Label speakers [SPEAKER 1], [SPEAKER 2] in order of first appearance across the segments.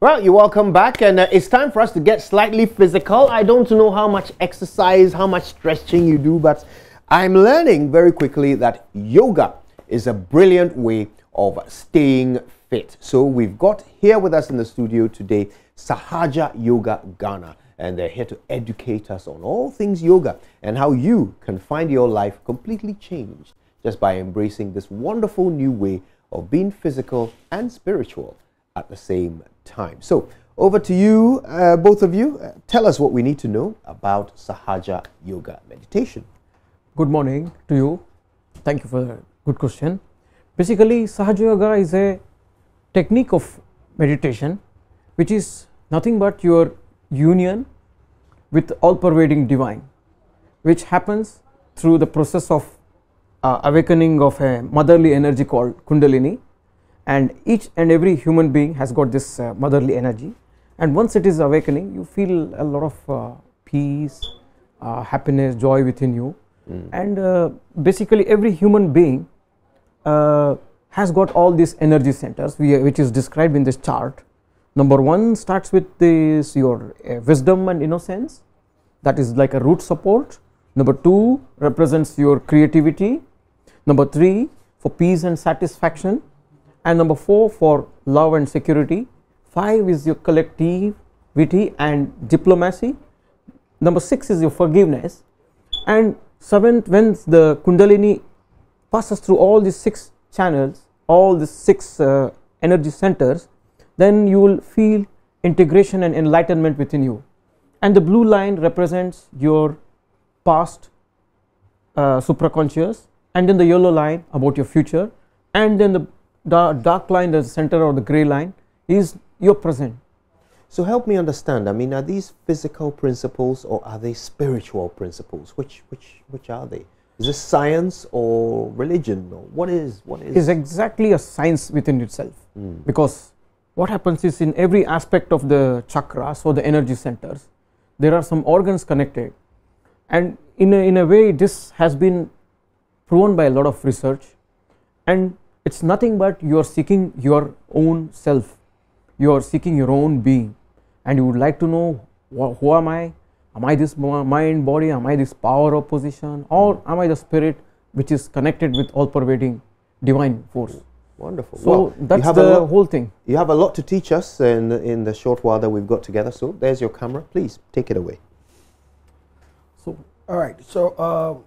[SPEAKER 1] Well, you're welcome back, and it's time for us to get slightly physical. I don't know how much exercise, how much stretching you do, but I'm learning very quickly that yoga is a brilliant way of staying fit. So we've got here with us in the studio today Sahaja Yoga Ghana, and they're here to educate us on all things yoga and how you can find your life completely changed just by embracing this wonderful new way of being physical and spiritual at the same time. So over to you, both of you. Tell us what we need to know about Sahaja Yoga meditation.
[SPEAKER 2] Good morning to you. Thank you for the good question. Basically, Sahaja Yoga is a technique of meditation which is nothing but your union with all-pervading divine, which happens through the process of awakening of a motherly energy called Kundalini. And each and every human being has got this motherly energy, and once it is awakening, you feel a lot of peace, happiness, joy within you. And basically every human being has got all these energy centers which is described in this chart. Number one starts with this your wisdom and innocence, that is like a root support. Number two represents your creativity. Number three for peace and satisfaction. And number four for love and security. Five is your collectivity and diplomacy. Number six is your forgiveness. And seventh, when the Kundalini passes through all these six channels, all these six energy centers, then you will feel integration and enlightenment within you. And the blue line represents your past supraconscious, and then the yellow line about your future, and then the dark line, the center or the gray line, is your present.
[SPEAKER 1] So help me understand. I mean, are these physical principles or are they spiritual principles? Which are they? Is this science or religion, or what is? It
[SPEAKER 2] is exactly a science within itself. Because what happens is, in every aspect of the chakras or the energy centers, there are some organs connected, and in a way this has been proven by a lot of research, and it's nothing but you are seeking your own self, you are seeking your own being, and you would like to know who am I? Am I this mind, body? Am I this power or position? Or am I the spirit which is connected with all-pervading divine force?
[SPEAKER 1] Wonderful.
[SPEAKER 2] So
[SPEAKER 1] well,
[SPEAKER 2] that's the whole thing.
[SPEAKER 1] You have a lot to teach us in the short while that we've got together. So there's your camera. Please take it away.
[SPEAKER 3] So all right. So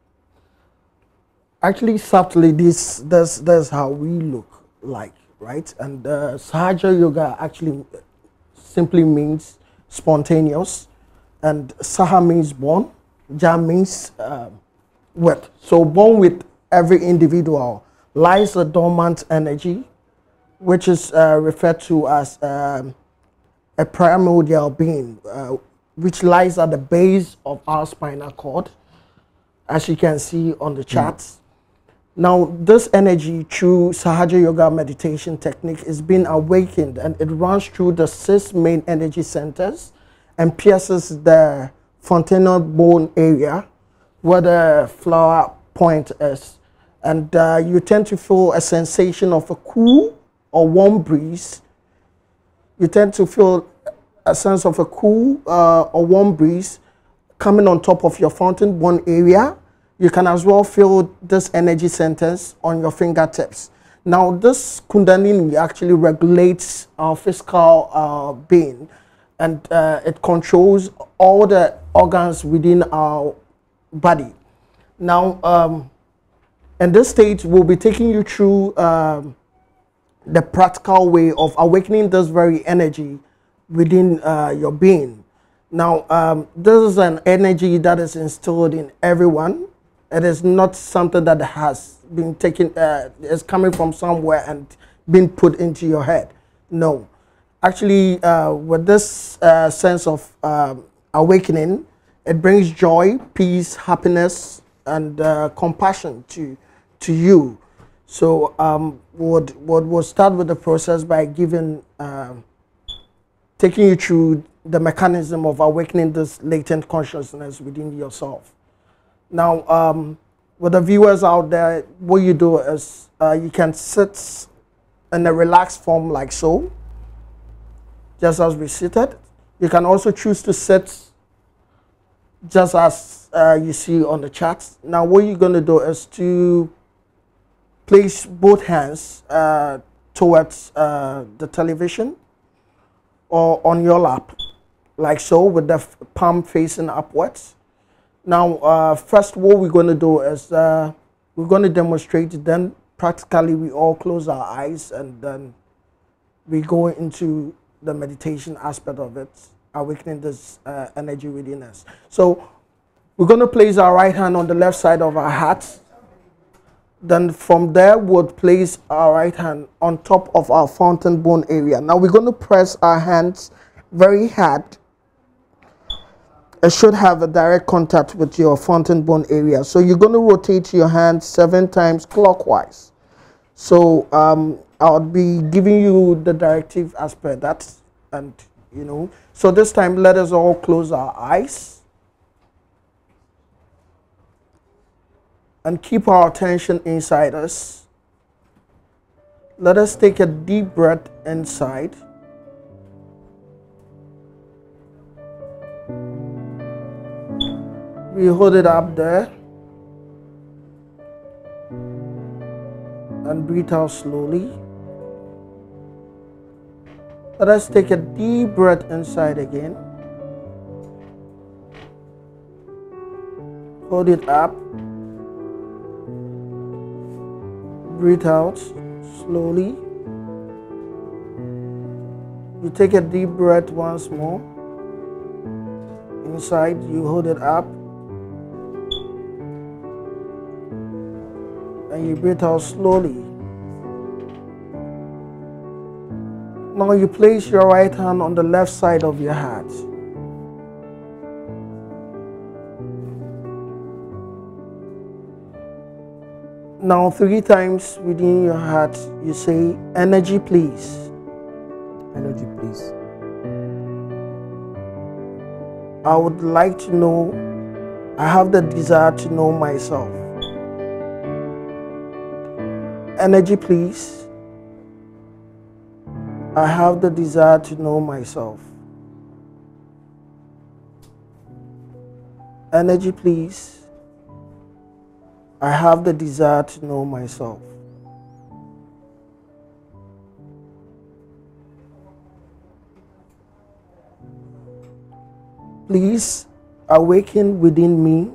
[SPEAKER 3] actually, subtly, that's how we look like, right? And Sahaja Yoga actually simply means spontaneous, and Saha means born, Ja means with. So born with every individual lies a dormant energy, which is referred to as a primordial being, which lies at the base of our spinal cord, as you can see on the charts. Now, this energy through Sahaja Yoga meditation technique is being awakened, and it runs through the 6 main energy centers and pierces the fontanel bone area where the flower point is. And you tend to feel a sensation of a cool or warm breeze. You tend to feel a sense of a cool or warm breeze coming on top of your fountain bone area. You can as well feel this energy centers on your fingertips. Now, this Kundalini actually regulates our physical being, and it controls all the organs within our body. Now, in this stage, we'll be taking you through the practical way of awakening this very energy within your being. Now, this is an energy that is instilled in everyone. It is not something that has been taken, is coming from somewhere and been put into your head. No. Actually, with this sense of awakening, it brings joy, peace, happiness, and compassion to you. So we'll start with the process by taking you through the mechanism of awakening this latent consciousness within yourself. Now, with the viewers out there, what you do is you can sit in a relaxed form like so. just as we seated. You can also choose to sit just as you see on the chart. Now what you're going to do is to place both hands towards the television or on your lap, like so, with the palm facing upwards. Now, first what we're going to do is we're going to demonstrate it. Then practically we all close our eyes and then we go into the meditation aspect of it, awakening this energy within us. So we're going to place our right hand on the left side of our heart. Then from there, we'll place our right hand on top of our fountain bone area. Now we're going to press our hands very hard. It should have a direct contact with your fountain bone area. So you're going to rotate your hands 7 times clockwise. So I'll be giving you the directive as per that. And, you know, so this time let us all close our eyes. And keep our attention inside us. Let us take a deep breath inside. We hold it up there. And breathe out slowly. Let us take a deep breath inside again. Hold it up. Breathe out slowly. You take a deep breath once more. Inside, you hold it up. And you breathe out slowly. Now you place your right hand on the left side of your heart. Now 3 times within your heart, you say, energy please.
[SPEAKER 2] Energy please.
[SPEAKER 3] I would like to know, I have the desire to know myself. Energy please. I have the desire to know myself. Energy please. I have the desire to know myself. Please awaken within me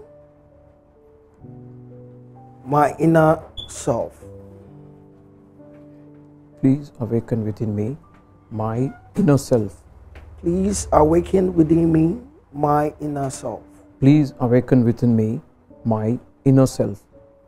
[SPEAKER 3] my inner self.
[SPEAKER 2] Please awaken within me my inner self.
[SPEAKER 3] Please awaken within me my inner self.
[SPEAKER 2] Please awaken within me my inner self.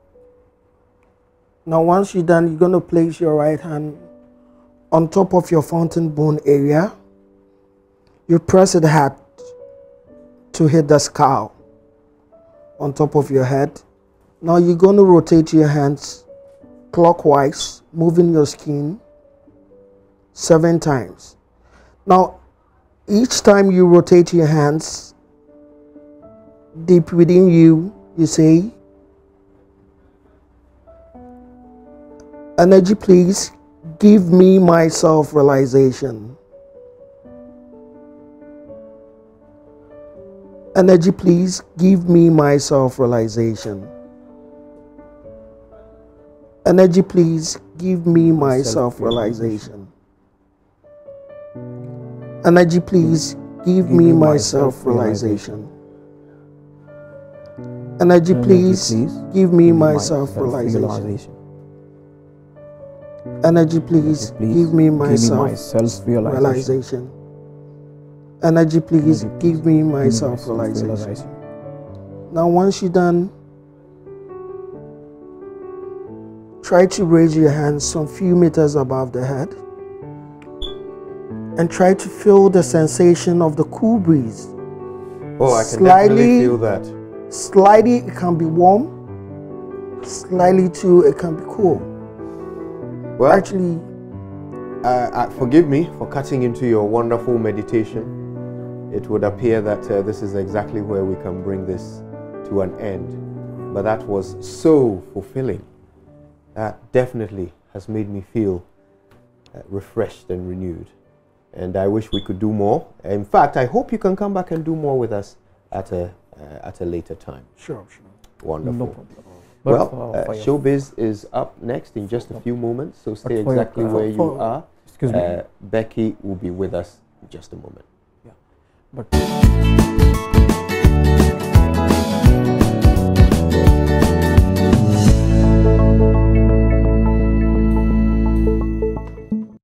[SPEAKER 3] Now once you're done, you're going to place your right hand on top of your fountain bone area. You press it hard to hit the skull on top of your head. Now you're going to rotate your hands clockwise, moving your skin 7 times. Now each time you rotate your hands, deep within you, you say, energy please, give me my self-realization. Energy please, give me my self-realization. Energy please, give me my self-realization. Energy please, give me my self-realization. Energy please, give me my self-realization. Energy please, give me my self-realization. Energy please, give me my self-realization. Now once you're done, try to raise your hands some few meters above the head and try to feel the sensation of the cool breeze.
[SPEAKER 1] Oh, I can definitely feel that.
[SPEAKER 3] Slightly it can be warm, slightly too it can be cool.
[SPEAKER 1] Well,
[SPEAKER 3] actually,
[SPEAKER 1] forgive me for cutting into your wonderful meditation. It would appear that this is exactly where we can bring this to an end. But that was so fulfilling. That definitely has made me feel refreshed and renewed. and I wish we could do more. In fact, I hope you can come back and do more with us at a later time.
[SPEAKER 3] Sure, sure.
[SPEAKER 1] Wonderful.
[SPEAKER 2] No problem.
[SPEAKER 1] Well, Showbiz is up next in just a few moments, so stay exactly where you are.
[SPEAKER 2] Excuse me.
[SPEAKER 1] Becky will be with us in just a moment.
[SPEAKER 2] Yeah. But